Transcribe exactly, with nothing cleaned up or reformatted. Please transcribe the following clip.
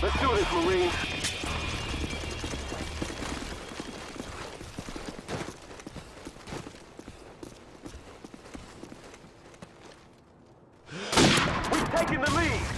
Let's do this, Marine. We've taken the lead.